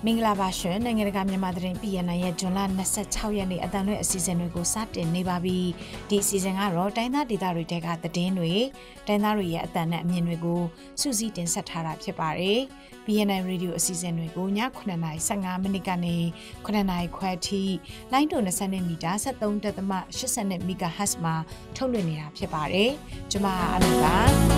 င်္ဂလာပါရှင်နိုင်ငံတကာမြန်မာသတင်း PNN ရဲ့ဇွန်လ26ရက်နေ့အတန်လွဲအစီအစဉ်တွေကိုစတင်နေပါပြီဒီအစီအစဉ်ကတော့တိုင်းသားဒေသတွေတဲကသတင်းတွေတိုင်းသားတွေရဲ့အတန်နဲ့အမြင်တွေကိုစုစည်းတင်ဆက်ထားတာဖြစ်ပါတယ် PNN Radio အစီအစဉ်တွေကိုည9:15မိနစ်ကနေ9:00ခွဲအထိလိုင်းတို20မီတာ73.82 MHz မှာထုတ်လွှင့်နေတာဖြစ်ပါတယ်ကျွန်မအလူပါ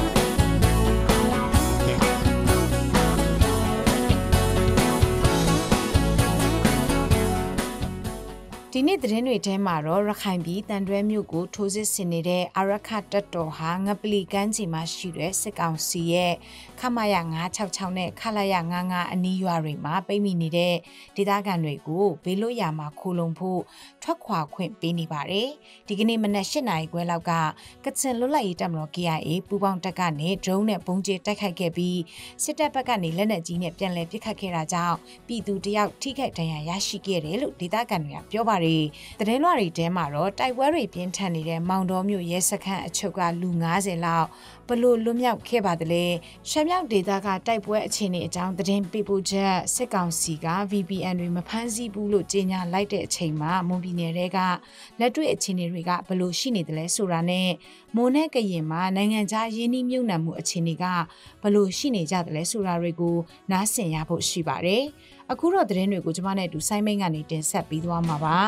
ဒီနေ့သတင်းတွေထဲမှာတော့ရခိုင်ပြည်တန်တွဲမြို့ကိုထိုးစစ်ဆင်နေတဲ့အာရခတပ်တော်ဟာငပလီကမ်းခြေမှာရှိတဲ့စစ်ကောင်စီရဲ့ခမရ966နဲ့ခလာရ99အနီးရွာတွေမှာပိတ်မိနေတဲ့ဒေသခံတွေကိုဘေးလွတ်ရာမှာခိုလုံဖို့ထွက်ခွာခွင့်ပေးနေပါတယ်။ဒီကနေ့မနက်8:00နာရီခွဲလောက်ကကချင်လွတ်လပ်ရေးတပ်မတော် KIA ပူးပေါင်းတပ်ကနေဒရုန်းနဲ့ပုံကျဲတိုက်ခိုက်ခဲ့ပြီးစစ်တပ်ဘက်ကနေလက်နက်ကြီးနဲ့ပြန်လည်ပစ်ခတ်ခဲ့တာကြောင့်ပြည်သူတယောက်ထိခိုက်ဒဏ်ရာရရှိခဲ့တယ်လို့ဒေသခံတွေကပြောပါတယ်သတင်းလွှာတွေထဲမှာတော့တိုက်ပွဲတွေပြင်းထန်နေတဲ့မောင်တော်မြို့ရဲစခန်းအချုပ်ကလူ90လောက်ဘလို့လွတ်မြောက်ခဲ့ပါသလဲရှမ်းမြောက်ဒေသကတိုက်ပွဲအခြေအနေအကြောင်းသတင်းပေးပို့ချက်စစ်ကောင်စီက VPN တွေမဖမ်းဆီးဘူးလို့ကြေညာလိုက်တဲ့အချိန်မှာမွန်ပြည်နယ်တွေကလက်တွေ့အခြေအနေတွေကဘလို့ရှိနေတယ်လဲဆိုတာနဲ့မွန်နဲ့ကရင်မှာနိုင်ငံခြားရင်းနှီးမြှုပ်နှံမှုအခြေအနေကဘလို့ရှိနေကြတယ်လဲဆိုတာတွေကိုနားဆင်ရဖို့ရှိပါတယ်အခုတော့သတင်းတွေကိုကျွန်မနဲ့အတူဆိုင်းမိန်ကနေတင်ဆက်ပေးသွားမှာပါ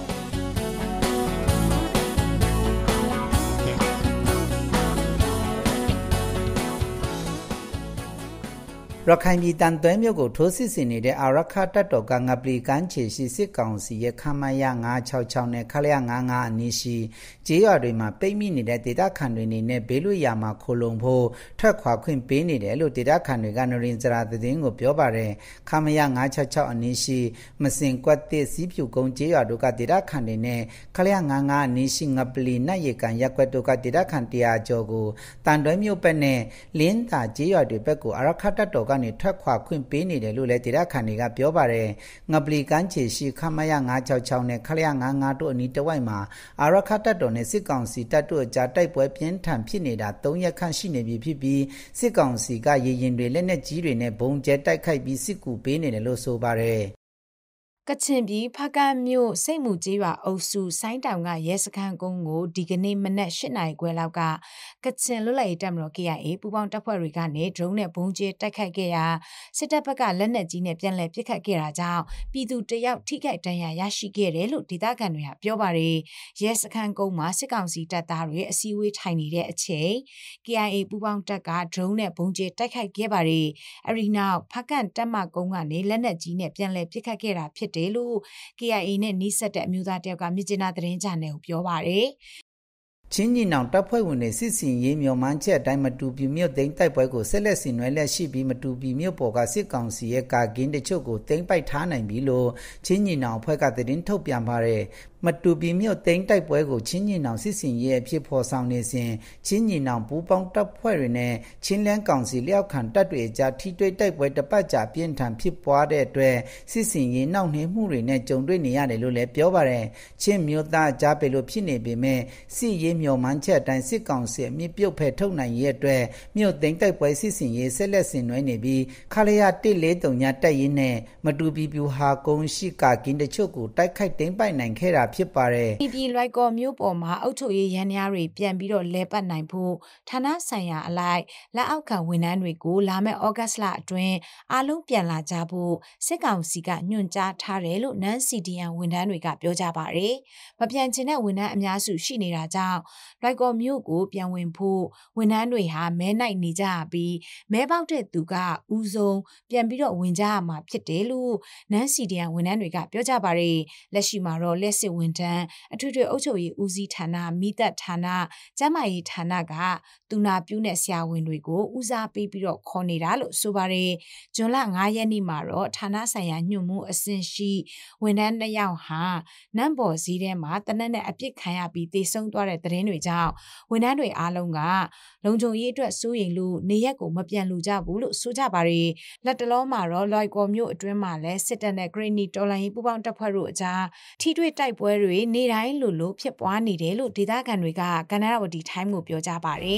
ရခိုင်ပြည်တန်သွဲမြို့ကိုထိုးစစ်ဆင်နေတဲ့အာရခတပ်တော်ကငပလီကမ်းခြေရှိစစ်ကောင်စီရဲ့ခမရ966နဲ့ခလရ99အနီးရှိကျေးရွာတွေမှာပိတ်မိနေတဲ့ဒေသခံတွေနေနဲ့ဘေးလွတ်ရာမှာခိုလုံဖို့ထွက်ခွာခွင့်ပေးနေတယ်လို့ဒေသခံတွေကနရင်စရာသတင်းကိုပြောပါတယ်ခမရ966အနီးရှိမစင်ကွက်တစ်စီးဖြူကုန်းကျေးရွာတို့ကဒေသခံတွေနဲ့ခလရ99အနီးရှိငပလီနတ်ရေကန်ရက်ကွက်တို့ကဒေသခံ100ကျော်ကိုတန်သွဲမြို့ဘက်နဲ့လင်းသာကျေးရွာတွေဘက်ကိုအာရခတပ်တော်ကနေထွက်ခွာခွင့်ပေးနေတယ်လို့လည်းဒေသခံတွေကပြောပါတယ်ငပလီကမ်းခြေရှိခမရ966နဲ့ခလရ99တို့အနီးတစ်ဝိုက်မှာအာရခတပ်တော်နဲ့စစ်ကောင်စီတပ်တို့အကြားတိုက်ပွဲပြင်းထန်ဖြစ်နေတာ3ရက်ခန့်ရှိနေပြီဖြစ်ပြီးစစ်ကောင်စီကရေရင်တွေလက်နက်ကြီးတွေနဲ့ဘုံကျဲတိုက်ခိုက်ပြီးစစ်ကူပေးနေတယ်လို့ဆိုပါတယ်ကချင်ပြည်ဖကတ်မြို့စိတ်မှုကျေးရွာအုပ်စုဆိုင်းတောင်ကရဲစခန်းကုန်းကိုဒီကနေ့မနက်8:00နာရီခွဲလောက်ကကချင်လွတ်လပ်ရေးတပ်မတော် KIA ပူးပေါင်းတပ်ဖွဲ့တွေကနေဒရုန်းနဲ့ဘုံကျဲတိုက်ခိုက်ခဲ့ရာစစ်တပ်ဘက်ကလက်နက်ကြီးနဲ့ပြန်လည်ပစ်ခတ်ခဲ့တာကြောင့်ပြည်သူတယောက်ထိခိုက်ဒဏ်ရာရရှိခဲ့တယ်လို့ဒေသခံတွေကပြောပါတယ်ရဲစခန်းကုန်းမှာစစ်ကောင်စီတပ်သားတွေအစည်းအဝေးထိုင်နေတဲ့အချိန် KIA ပူးပေါင်းတပ်ကဒရုန်းနဲ့ဘုံကျဲတိုက်ခိုက်ခဲ့ပါတယ်အဲဒီနောက်ဖကတ်တပ်မကုန်းကနေလက်နက်ကြီးနဲ့ပြန်လည်ပစ်ခတ်ခဲ့တာဖြစ်တယ်လို့ KIA နဲ့နှိစက်တဲ့အမျိုးသားတယောက်ကမြစ်ကျနာသတင်းချန်နယ်ကိုပြောပါတယ်ချင်းညီနောင်တပ်ဖွဲ့ဝင်တွေစစ်စင်ရေးမျှော်မှန်းချက်အတိုင်းမတူပီမြို့သိမ်းတိုက်ပွဲကိုဆက်လက်ဆင်နွှဲလက်ရှိပြီးမတူပီမြို့ပေါ်ကစစ်ကောင်စီရဲ့ကာကင်းတချို့ကိုသိမ်းပိုက်ထားနိုင်ပြီလို့ချင်းညီနောင်အဖွဲ့ကသတင်းထုတ်ပြန်ပါတယ်မတူပီမြို့သိမ်းတိုက်ပွဲကိုချင်းညီနောင်စစ်စင်ရေးအဖြစ်ဖော်ဆောင်နေစဉ်ချင်းညီနောင်ပူးပေါင်းတပ်ဖွဲ့တွေနဲ့ချင်းလန်းကောင်စီလျောက်ခံတပ်တွေအကြားထိတွေ့တိုက်ပွဲတစ်ပတ်ကြာပြင်းထန်ဖြစ်ပွားတဲ့အတွက်စစ်စင်ရေးနှောင့်နှေးမှုတွေနဲ့ကြုံတွေ့နေရတယ်လို့လည်းပြောပါတယ်ချင်းမြို့သားအကြားပဲလို့ဖြစ်နေပေမဲ့စစ်ရေးမျှော်မှန်းချက်အတိုင်းစစ်ကောင်စီအမြင့်ပြုတ်ဖယ်ထုတ်နိုင်ရဲ့အတွက်မြို့သိမ်းတိုက်ပွဲစစ်စင်ရေးဆက်လက်ဆင်နွှဲနေပြီးခလရ143ညတပ်ရင်းနဲ့မတူပီပြူဟာကုန်းရှိကာကင်းတချို့ကိုတိုက်ခိုက်သိမ်းပိုက်နိုင်ခဲ့တာဖြစ်ပါတယ်ပြည်လွိုက်ကော်မြို့ပေါ်မှာအုပ်ချုပ်ရေးရန်များတွေပြန်ပြီးတော့လဲပတ်နိုင်ဖို့ဌာနဆိုင်ရာအလိုက်လက်အောက်ခံဝန်ထမ်းတွေကိုလာမယ့်ဩဂတ်လအတွင်းအားလုံးပြန်လာကြဖို့စစ်ကောင်စီကညွှန်ကြားထားတယ်လို့နန်း CDN ဝန်ထမ်းတွေကပြောကြပါတယ်။မပြန်ချင်တဲ့ဝန်ထမ်းအများစုရှိနေတာကြောင့်လွိုက်ကော်မြို့ကိုပြန်ဝင်ဖို့ဝန်ထမ်းတွေဟာမဲနိုင်နေကြပြီးမဲပေါက်တဲ့သူကဦးဆုံးပြန်ပြီးတော့ဝင်ကြရမှာဖြစ်တယ်လို့နန်း CDN ဝန်ထမ်းတွေကပြောကြပါတယ်။လက်ရှိမှာတော့လက်စစ်ဝန်ထမ်းအထွေထွေအုပ်ချုပ်ရေးဦးစီးဌာနမိသက်ဌာနကျန်းမာရေးဌာနကသူနာပြုနဲ့ဆရာဝန်တွေကိုဦးစားပေးပြီးတော့ခေါ်နေတာလို့ဆိုပါတယ်။ဇွန်လ9ရက်နေ့မှာတော့ဌာနဆိုင်ရာညွှန်မှုအဆင့်ရှိဝန်ထမ်း2ယောက်ဟာနမ်ဘော်စည်းထဲမှာတနက်နဲ့အပြစ်ခံရပြီးတေဆုံးသွားတဲ့သတင်းတွေကြောင့်ဝန်ထမ်းတွေအားလုံးကလုံခြုံရေးအတွက်စိုးရိမ်လို့နေရက်ကိုမပြန်လူကြဘူးလို့ဆိုကြပါတယ်။လက်တလုံးမှာတော့လွိုက်ကော်မြို့အတွင်းမှာလည်းစစ်တပ်နဲ့ဂရိနီတော်လိုင်းပူးပေါင်းတပ်ဖွဲ့တို့အကြားထိတွေ့တိုက်ပွဲတွေနေတိုင်းလိုဖြစ်ပွားနေတယ်လို့ဒေသခံတွေကကနရဝတီ time ကိုပြောကြပါတယ်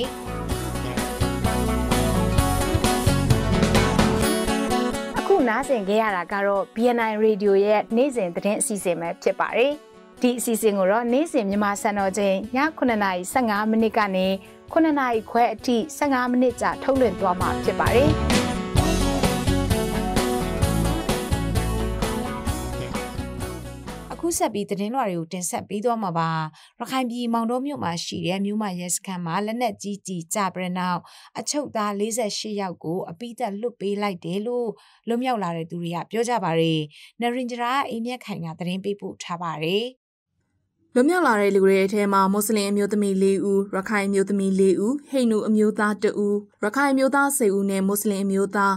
နားဆင်ခဲ့ရတာကတော့ BNI Radio ရဲ့နေ့စဉ်သတင်းအစီအစဉ်ပဲဖြစ်ပါတယ်။ဒီအစီအစဉ်ကိုတော့နေ့စဉ်မြန်မာစံတော်ချိန်ည9:15မိနစ်ကနေ9:00ခွဲအထိ15မိနစ်ကြာထုတ်လွှင့်သွားမှာဖြစ်ပါတယ်။အခုဆက်ပြီးသတင်းလွှာတွေကိုတင်ဆက်ပေးသွားမှာပါရခိုင်ပြည်မောင်တောမြို့မှာရှိတဲ့မြို့မရဲစခန်းမှာလက်နက်ကြီးကြီးကြပြီးနောက်အချုပ်သား48ယောက်ကိုအပိသက်လွတ်ပေးလိုက်တယ်လို့လွတ်မြောက်လာတဲ့သူတွေကပြောကြပါတယ်နရင်ဂျရာအိမ်မြက်ခိုင်ကသတင်းပေးပို့ထားပါတယ်လွတ်မြောက်လာတဲ့လူတွေအထဲမှာမွတ်စလင်အမျိုးသမီး4ဦးရခိုင်အမျိုးသမီး4ဦးဟိန္ဒူအမျိုးသား2ဦးရခိုင်အမျိုးသား10ဦးနဲ့မွတ်စလင်အမျိုးသား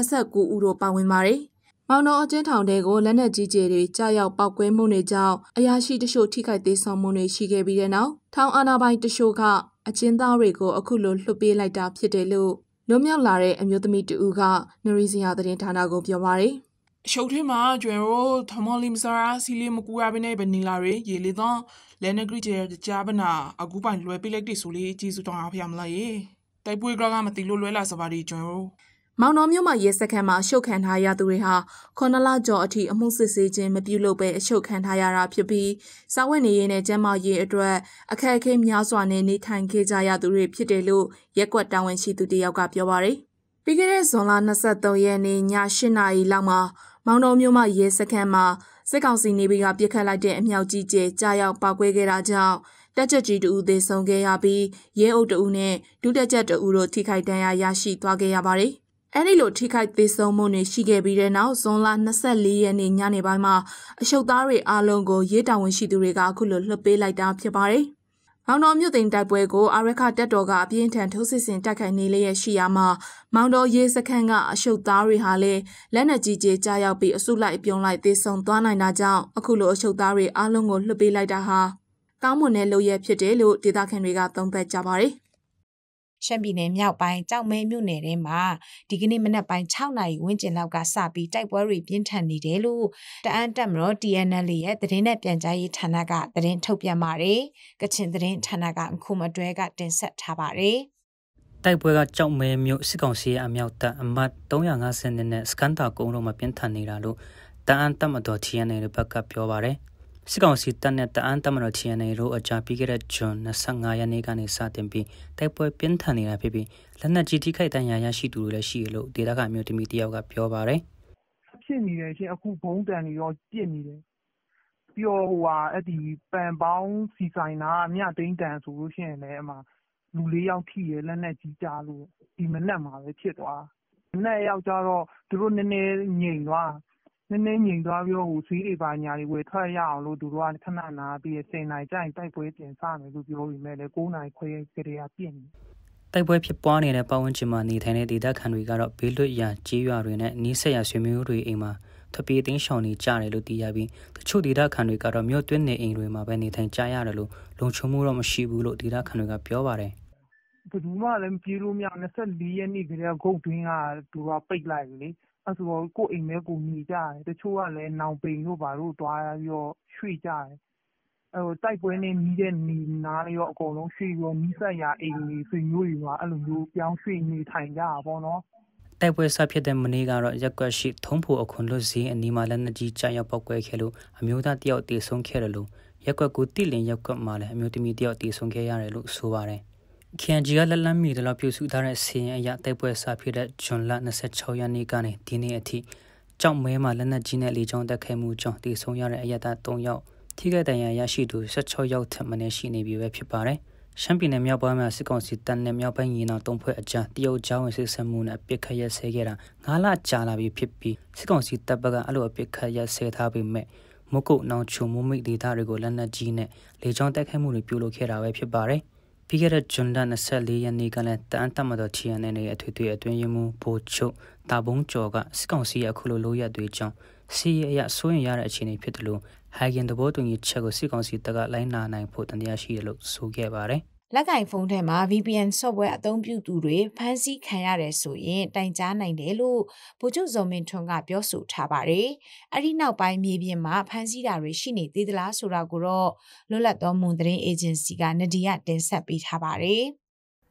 29ဦးတို့ပါဝင်ပါတယ်မောင်တော်အကျဉ်းထောင်တွေကိုလက်နက်ကြီးကျယ်တွေကြားရောက်ပောက်ကွဲမှုတွေကြောင့်အရာရှိတချို့ထိခိုက်သေးဆုံးမှုတွေရှိခဲ့ပြီးတဲ့နောက်ထောင်အာဏာပိုင်တချို့ကအကျဉ်းသားတွေကိုအခုလိုလွှတ်ပေးလိုက်တာဖြစ်တယ်လို့လွတ်မြောက်လာတဲ့အမျိုးသမီး2ဦးကနရီစရာသတင်းဌာနကိုပြောပါတယ်ရှုပ်ထဲမှာကျွဲရိုထမလီမစရာစီလီမကူရပနေဘနီလာရေရေလေတော့လက်နက်ကြီးကျဲကြပနာအခုပိုင်လွယ်ပေးလိုက်တဲ့ဆိုလေကျေးဇူးတောင်းအားဖျားမလားရေတိုက်ပွဲကမတီလို့လွဲလာစပါဒီကျွဲရိုမောင်တော်မြို့မှာရဲစခန်းမှာရှုပ်ခံထားရသူတွေဟာ9လကျော်အထိအမှုစစ်ဆေးခြင်းမပြုလုပ်ဘဲအရှုပ်ခံထားရတာဖြစ်ပြီးစာဝတ်နေရေးနဲ့ကျန်းမာရေးအတွက်အခက်အခဲများစွာနဲ့နေထိုင်ခဲ့ကြရသူတွေဖြစ်တယ်လို့ရက်ကွက်တာဝန်ရှိသူတယောက်ကပြောပါတယ်။ပြီးခဲ့တဲ့ဇွန်လ23ရက်နေ့ည8နာရီလောက်မှာမောင်တော်မြို့မှာရဲစခန်းမှာစစ်ကောင်စီနေပြည်တော်ပြစ်ခတ်လိုက်တဲ့အမြောက်ကြီးကျယ်ကြားရောက်ပောက်ကွဲခဲ့တာကြောင့်တက်ကြကြီး2ဦးသေဆုံးခဲ့ရပြီးရဲအုပ်2ဦးနဲ့ဒုတက်ကြ2ဦးတို့ထိခိုက်ဒဏ်ရာရရှိသွားခဲ့ရပါတယ်။အဲဒီလိုထိခိုက်သေးဆုံးမှုတွေရှိခဲ့ပြီးတဲ့နောက်ဇွန်လ24ရက်နေ့ညနေပိုင်းမှာအရှုပ်သားတွေအားလုံးကိုရဲတာဝန်ရှိသူတွေကအခုလိုလွှတ်ပေးလိုက်တာဖြစ်ပါတယ်။မောင်တော်မြို့သိမ်းတိုက်ပွဲကိုအာရခတပ်တော်ကအပြင်းထန်ထိုးစစ်ဆင်တိုက်ခိုက်နေလျက်ရှိရာမှာမောင်တော်ရဲစခန်းကအရှုပ်သားတွေဟာလည်းလက်နက်ကြီးကြီးကြားရောက်ပြီးအစုလိုက်ပြုံလိုက်သေဆုံးသွားနိုင်တာကြောင့်အခုလိုအရှုပ်သားတွေအားလုံးကိုလွှတ်ပေးလိုက်တာဟာကောင်းမွန်တဲ့လုပ်ရဖြစ်တယ်လို့ဒေသခံတွေကသုံးသပ်ကြပါတယ်။ရှမ်းပြည်နယ်မြောက်ပိုင်းကြောက်မဲမြို့နယ်ထဲမှာဒီကနေ့မနက်ပိုင်း6နာရီဝန်းကျင်လောက်ကစပြီးတိုက်ပွဲတွေပြင်းထန်နေတယ်လို့တအန်းတပ်မတော် TNL ရဲ့သတင်းနဲ့ပြန်ကြားရေးဌာနကသတင်းထုတ်ပြန်ပါတယ်။ကချင်သတင်းဌာနကအခုမတွဲကတင်ဆက်ထားပါတယ်။တိုက်ပွဲကကြောက်မဲမြို့စစ်ကောင်စီရဲ့အမြောက်တပ်အမှတ်350နဲ့စကန်တာကုန်းတို့မှာပြင်းထန်နေတာလို့တအန်းတပ်မတော် TNL ဘက်ကပြောပါတယ်။စစ်ကောင်စီတပ်နဲ့တအန်းတပ်မတော် TNL တို့အကြပြီးခဲ့တဲ့ဇွန်25ရက်နေ့ကနေစတင်ပြီးတိုက်ပွဲပြင်းထန်နေတာဖြစ်ပြီးလက်နက်ကြီးထိခိုက်ဒဏ်ရာရရှိသူတွေလည်းရှိတယ်လို့ဒေသခံမျိုးသမီးတယောက်ကပြောပါတယ်။ဖြစ်နေတယ်ရှင်အခုဘုံတန်တွေရောပြစ်နေတယ်။ပြီးတော့အဲ့ဒီပန်ပေါင်းစီဆိုင်နာမြသိန်းတန်ဆိုလို့ရှိရင်လည်းအမှလူ4ယောက်ထိရလက်နက်ကြီးကြားလို့ဒီမနက်မှာပဲဖြစ်သွား။မနက်ရောက်ကြတော့သူတို့နည်းနည်းငြိမ်သွားပြီးတော့ဈေးတွေပါညာတွေဝယ်ထွက်ရအောင်လို့သူတို့ကခဏနာပြီး10နာရီကျရင်တိုက်ပွဲပြင်စမယ်လို့ပြောပြီးမဲ့လေ9နာရီခွဲကလေးကပြင်းနေတိုက်ပွဲဖြစ်ပွားနေတဲ့ပတ်ဝန်းကျင်မှာနေထိုင်တဲ့ဒေသခံတွေကတော့ဘေးလွတ်ရာကြေးရွာတွေနဲ့နီးစပ်ရာဆွေမျိုးတွေအိမ်မှာထပ်ပြေးသိမ်းရှောင်နေကြတယ်လို့သိရပြီးတချို့ဒေသခံတွေကတော့မြို့တွင်းနေအိမ်တွေမှာပဲနေထိုင်ကြရတယ်လို့လုံခြုံမှုတော့မရှိဘူးလို့ဒေသခံတွေကပြောပါတယ်ဘယ်သူမှလည်းမပြေးလို့မရ24ရက်နေ့ကလေးကဂုတ်တွင်းကသူကပိတ်လိုက်လေအဲ့ဆိုတော့ကိုအိမ်မဲကိုညီကြတယ်တချို့ကလည်းနောင်ပိန်တို့ဘာလို့တွားပြီးတော့ရွှေ့ကြတယ်အဲ့တိုက်ပွဲနဲ့နီးတဲ့နေနားရောအကုန်လုံးရွှေ့ပြီးနီးစပ်ရာအိမ်တွေဆွေမျိုးတွေကအဲ့လိုမျိုးပြောင်းရွှေ့နေထိုင်ကြတာပေါ့နော်တိုက်ပွဲဆဖြစ်တဲ့မနေ့ကတော့ရက်ကွက်ရှိထုံးဖို့အခွန်လွတ်စည်းအနီးမှာလက်နက်ကြီးကြားရောက်ပောက်ကွဲခဲ့လို့အမျိုးသားတယောက်တေဆုံးခဲ့တယ်လို့ရက်ကွက်ကိုတိလင်ရက်ကွက်မှာလည်းအမျိုးသမီးတယောက်တေဆုံးခဲ့ရတယ်လို့ဆိုပါတယ်KNG ကလက်လန်းမီတလောက်ပြုစုထားတဲ့စီရင်အရတိုက်ပွဲဆဖြစ်တဲ့ဇွန်လ26ရက်နေ့ကနေဒီနေ့အထိကြောက်မဲမှာလက်နက်ကြီးနဲ့လေကြောင်းတက်ခဲမှုကြောင့်တေဆုံးရတဲ့အရတာ3ယောက်ထိခိုက်ဒဏ်ရာရရှိသူ16ယောက်ထပ်မံရှိနေပြီပဲဖြစ်ပါတယ်ရှမ်းပြည်နယ်မြောက်ပိုင်းမှာစစ်ကောင်စီတပ်နဲ့မြောက်ပိုင်းညီနောင်3ဖွဲ့အကြားတရုတ်ကြားဝင်စစ်ဆင်မှုနဲ့အပစ်ခတ်ရပ်စဲခဲ့တာ9လကြာလာပြီဖြစ်ပြီးစစ်ကောင်စီတပ်ဘက်ကအဲ့လိုအပစ်ခတ်ရပ်စဲထားပေမဲ့မုတ်ကုတ်နောင်ချုံမိုးမိတ်ဒေသတွေကိုလက်နက်ကြီးနဲ့လေကြောင်းတက်ခဲမှုတွေပြုလုပ်ခဲ့တာပဲဖြစ်ပါတယ်ပြီးခဲ့တဲ့ဇွန်လ24ရက်နေ့ကလည်းတအန်းတပ်မတော် TNL ရဲ့အထွေထွေအတွင်းရေးမှူးဗိုလ်ချုပ်တာဘုံကျော်ကစစ်ကောင်စီရဲ့အခုလိုလိုရက်တွေကြောင့်စီးရဲအရစိုးရင်ရတဲ့အခြေအနေဖြစ်တယ်လို့ဟိုင်ဂင်တဘောတူညီချက်ကိုစစ်ကောင်စီတပ်ကလိုင်းနာနိုင်ဖို့တန်တရားရှိတယ်လို့ဆိုခဲ့ပါတယ်လက်ကင်ဖုန်းထဲမှာ VPN software အသုံးပြုသူတွေဖမ်းဆီးခံရတယ်ဆိုရင်တိုင်ကြားနိုင်တယ်လို့ဗိုလ်ချုပ်ဇော်မင်းထွန်းကပြောဆိုထားပါတယ်။အဲ့ဒီနောက်ပိုင်းမြေပြင်မှာဖမ်းဆီးတာတွေရှိနေသေးသလားဆိုတာကိုတော့လွတ်လပ်သောမွန်သတင်းအေဂျင်စီကနဒီယတင်ဆက်ပေးထားပါတယ်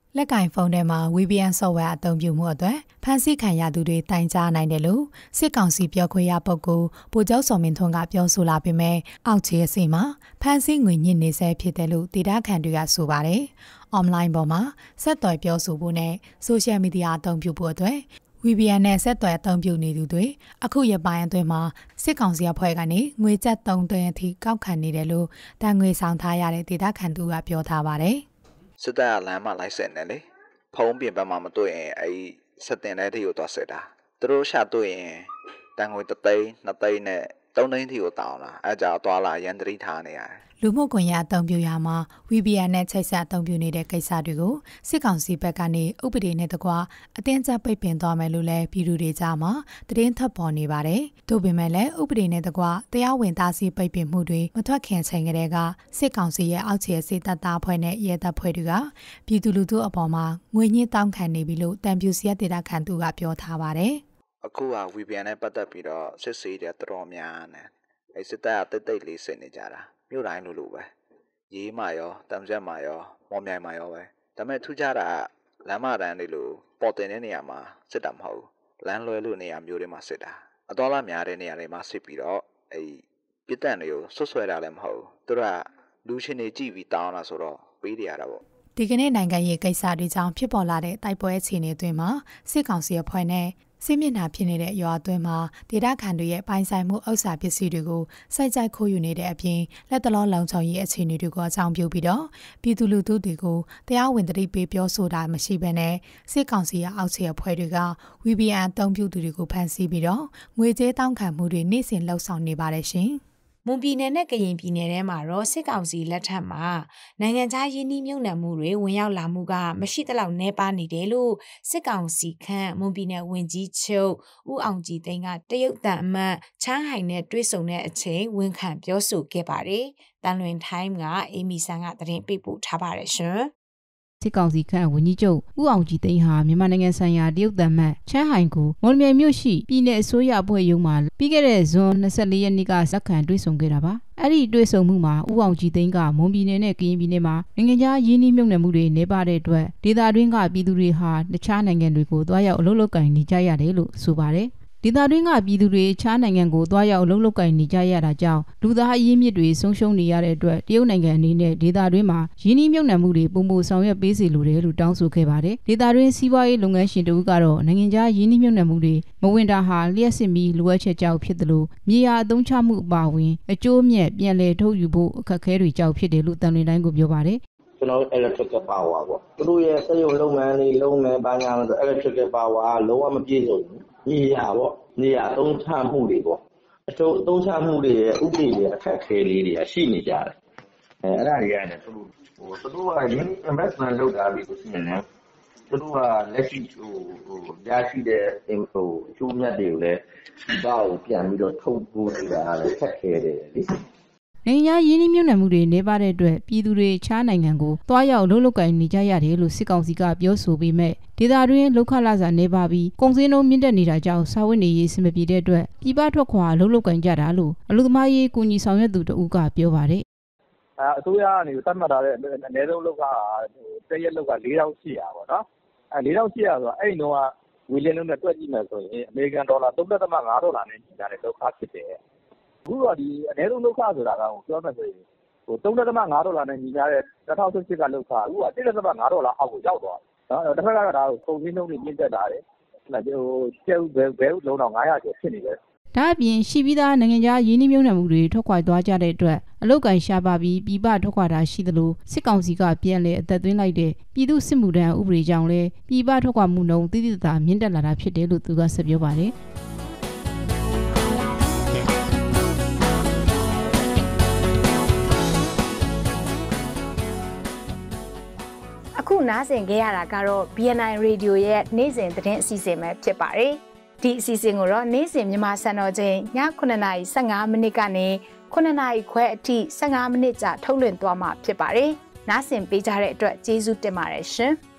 လက်ကင်ဖုန်းထဲမှာ VPN software အသုံးပြုမှုအတွက်ဖန်ဆီးခံရသူတွေတိုင်ကြားနိုင်တယ်လို့စစ်ကောင်စီပြောခွင့်ရပုဂ္ဂိုလ်ဗိုလ်ချုပ်စော်မင်းထွန်းကပြောဆိုလာပေမဲ့အောက်ခြေအစီမှာဖန်ဆီးငွေညှစ်နေဆဲဖြစ်တယ်လို့ဒေတာခန်တွေကဆိုပါတယ်။ online ပေါ်မှာဆက်သွယ်ပြောဆိုဖို့နဲ့ social media အသုံးပြုဖို့အတွက်VPN နဲ့ဆက်သွယ်အသုံးပြုနေသူတွေအခုရပိုင်းအတွင်းမှာစစ်ကောင်စီအဖွဲ့ကနေငွေကျပ်3သိန်းအထိကောက်ခံနေတယ်လို့တန်ငွေဆောင်ထားရတဲ့ဒေတာခန်သူကပြောထားပါတယ်။စစ်တပ်ကလမ်းမှာလိုက်ဆက်နေလေဖုံးပြင်ဘက်မှာမတွေ့ရင်အဲဒီစက်တင်တဲ့ထိကိုသွားဆက်တာသူတို့ရှာတွေ့ရင်တန်ငွေ3သိန်း2သိန်းနဲ့3သိန်းထိကိုတောင်းလာအဲကြောင့်သွားလာရန်တရိထားနေရတယ်လူမှုကွန်ရက်အသုံးပြုရာမှာ VPN နဲ့ချိတ်ဆက်အသုံးပြုနေတဲ့ကိစ္စတွေကိုစစ်ကောင်စီဘက်ကနေဥပဒေနဲ့တကွအတင်းကျပ်ပိတ်ပင်သွားမယ်လို့လည်းပြည်သူတွေကြားမှာသတင်းထွက်ပေါ်နေပါတယ်။သို့ပေမဲ့လည်းဥပဒေနဲ့တကွတရားဝင်သားစီပိတ်ပင်မှုတွေမထွက်ခင်ချိန်ကတည်းကစစ်ကောင်စီရဲ့အောက်ခြေစစ်တပ်သားဖွဲ့နဲ့ရဲတပ်ဖွဲ့တွေကပြည်သူလူထုအပေါ်မှာငွေညှစ်တောင်းခံနေပြီလို့တန်ပြူစီရဒေတာခန်သူကပြောထားပါတယ်။အခုက VPN နဲ့ပတ်သက်ပြီးတော့စစ်ဆေးတဲ့တော်တော်များနေအဲစစ်တပ်ကတိတ်လေးစစ်နေကြတာမြို့တိုင်းလိုပဲရေးမှာရောတမ်ချက်မှာရောမော်မြိုင်မှာရောပဲဒါပေမဲ့ထူးခြားတာလမ်းမတန်းတွေလိုပေါ်တင်တဲ့နေရာမှာစစ်တာမဟုတ်လမ်းလွဲလို့နေရာမျိုးတွေမှာစစ်တာအတော်လားများတဲ့နေရာတွေမှာစစ်ပြီးတော့အဲပြစ်ဒဏ်တွေကိုဆွဆွဲတာလည်းမဟုတ်သူတို့ကလူချင်းတွေကြည့်ပြီးတောင်းလာဆိုတော့ပေးရတာပေါ့ဒီကနေ့နိုင်ငံရေးကိစ္စတွေကြောင့်ဖြစ်ပေါ်လာတဲ့တိုက်ပွဲအခြေအနေအတွင်းမှာစစ်ကောင်စီအဖွဲ့နဲ့စစ်မျက်နှာဖြစ်နေတဲ့ရွာအတွင်းမှာဒေတာခန်တွေရဲ့ပိုင်ဆိုင်မှုဥစ္စာပစ္စည်းတွေကိုစိုက်ကြိုက်ခိုးယူနေတဲ့အပြင်လက်တလောလုံခြုံရေးအခြေအနေတွေကိုအကြောင်းပြုပြီးတော့ပြည်သူလူထုတွေကိုတရားဝင်တတိပေးပြောဆိုတာမရှိဘဲနဲ့စစ်ကောင်စီရဲ့အောက်ခြေအဖွဲ့တွေက VPN အသုံးပြုသူတွေကိုဖမ်းဆီးပြီးတော့ငွေကြေးတောင်းခံမှုတွေနေ့စဉ်လှုပ်ဆောင်နေပါတယ်ရှင်။မွန်ပြည်နယ်နဲ့ကရင်ပြည်နယ်ထဲမှာတော့စစ်ကောင်စီလက်ထက်မှာနိုင်ငံခြားယင်းနှိမ့်မြုပ်နှံမှုတွေဝင်ရောက်လာမှုကမရှိသလောက်နှဲပါနေတယ်လို့စစ်ကောင်စီခန့်မွန်ပြည်နယ်ဝန်ကြီးချုပ်ဦးအောင်ကြည်သိန်းကတရုတ်တန်အမတ်ချမ်းဟိုင်နဲ့တွေ့ဆုံတဲ့အချိန်ဝန်ခံပြောဆိုခဲ့ပါတယ်။တန်လွင်ထိုင်းကအေမီဆန်ကသတင်းပေးပို့ထားပါတယ်ရှင်။စစ်ကောင်စီခန့်ဝန်ကြီးချုပ်ဦးအောင်ကြည်သိန်းဟာမြန်မာနိုင်ငံဆိုင်ရာတရုတ်တန်မတ်ချမ်းဟိုင်ကိုမော်လမြိုင်မြို့ရှိပြည်내အစိုးရအဖွဲ့ရုံးမှာပြီးခဲ့တဲ့ဇွန်24ရက်နေ့ကဇက်ခံတွေ့ဆုံခဲ့တာပါအဲ့ဒီတွေ့ဆုံမှုမှာဦးအောင်ကြည်သိန်းကမွန်ပြည်နယ်နဲ့ကရင်ပြည်နယ်မှာနိုင်ငံခြားရင်းနှီးမြှုပ်နှံမှုတွေနေပါတဲ့အတွက်ဒေသတွင်းကပြည်သူတွေဟာတခြားနိုင်ငံတွေကိုသွားရောက်အလုပ်လုပ်ကိုင်နေကြရတယ်လို့ဆိုပါတယ်ဒေသတွင်းကပြည်သူတွေခြားနိုင်ငံကိုသွားရောက်အလုပ်လုပ်ကိုင်နေကြရတာကြောင့်လူသားအရင်းမြစ်တွေဆုံးရှုံးနေရတဲ့အတွက်တရုတ်နိုင်ငံအနေနဲ့ဒေသတွင်းမှာရင်းနှီးမြှုပ်နှံမှုတွေပုံမှန်ဆောင်ရွက်ပေးစီလိုတယ်လို့တောင်းဆိုခဲ့ပါတယ်။ဒေသတွင်းစီးပွားရေးလုပ်ငန်းရှင်တို့ကတော့နိုင်ငံခြားရင်းနှီးမြှုပ်နှံမှုတွေမဝင်တာဟာလျှက်စစ်မီလိုအပ်ချက်ကြောင့်ဖြစ်တယ်လို့မြေယာအသုံးချမှုအပါအဝင်အကျိုးအမြတ်ပြန်လည်ထုတ်ယူဖို့အခက်အခဲတွေကြောင့်ဖြစ်တယ်လို့တန်လွင်တိုင်းကပြောပါတယ်။ကျွန်တော် electrical power ပေါ့သူတို့ရဲ့စက်ရုံလုပ်ငန်းတွေလုပ်မယ်ဘာညာလို့ electrical power လုံးဝမပြည့်စုံဘူး။မြေယာပေါ့နေရာအသုံးချမှုတွေပေါ့အချို့အသုံးချမှုတွေရဲ့ဥပဒေတွေအခက်အခဲလေးတွေရှိနေကြတယ်အဲ့ဒါတွေကလည်းသူတို့ကရင်း investment လုပ်တာပြီးဆိုရင်လည်းသူတို့ကလက်ရှိရရှိတဲ့အကျိုးမြတ်တွေကိုလည်းဘာကိုပြန်ပြီးတော့ထုတ်ဖို့ဆိုတာလည်းခက်ခဲတယ်လေနိုင်ငံခြားရင်းနှီးမြှုပ်နှံမှုတွေနေပါတဲ့အတွက်ပြည်သူတွေခြားနိုင်ငံကိုတွားရောက်လုပ်ကိုင်နေကြရတယ်လို့စစ်ကောင်စီကပြောဆိုပေမဲ့ဒေသတွင်းလောက်ခလာစာနေပါပြီးကုန်စည်နှုန်းမြင့်တက်နေတာကြောင့်စာဝတ်နေရေးစင်မပြေတဲ့အတွက်ပြည်ပထွက်ခွာလုပ်ကိုင်ကြတာလို့အလုပ်သမားရေးကူညီဆောင်ရွက်သူတဦးကပြောပါတယ်အစိုးရကနေသတ်မှတ်ထားတဲ့အနည်းဆုံးလောက်ကတရက်လောက်က4800ပေါ့နော်4800ဆိုတော့အဲ့တော့ဝီလင်းလုံးနဲ့တွက်ကြည့်မယ်ဆိုရင်အမေရိကန်ဒေါ်လာ$3.5နဲ့ညီလာတဲ့လောက်ခဖြစ်တယ်အခုတော့ဒီအနည်းဆုံးလောက်ခဆိုတာကပြောမယ်ဆိုရင်$3.5နဲ့ညီလာတဲ့2018ကလောက်ခအခုက$1.5အောက်ကိုရောက်သွားတယ်နော်တစ်ခါကဒါကိုကုန်စည်နှုန်းတွေမြင့်တက်တာတယ်ကျဲဘဲလုံးတော့900ကျော်ဖြစ်နေတယ်ဒါအပြင်ရှိပြီးသားနိုင်ငံခြားရင်းနှီးမြှုပ်နှံမှုတွေထွက်ခွာသွားကြတဲ့အတွက်အလုတ်ကန်ရှားပါပြီးပြည်ပထွက်ခွာတာရှိသလိုစစ်ကောင်စီကပြန်လည်အသက်သွင်းလိုက်တဲ့ပြည်သူစစ်မှုထမ်းဥပဒေကြောင့်လည်းပြည်ပထွက်ခွာမှုနှုန်းတိတိကျကျမြင့်တက်လာတာဖြစ်တယ်လို့သူကဆက်ပြောပါတယ်အခုနားဆင်ခဲ့ရတာကတော့ BNI Radio ရဲ့နေ့စဉ်သတင်းအစီအစဉ်ပဲဖြစ်ပါတယ်။ဒီအစီအစဉ်ကိုတော့နေ့စဉ်မြန်မာစံတော်ချိန်ည9:15မိနစ်ကနေ9:00ခွဲအထိ15မိနစ်ကြာထုတ်လွှင့်သွားမှာဖြစ်ပါတယ်။နားဆင်ပေးကြတဲ့အတွက်ကျေးဇူးတင်ပါတယ်ရှင်။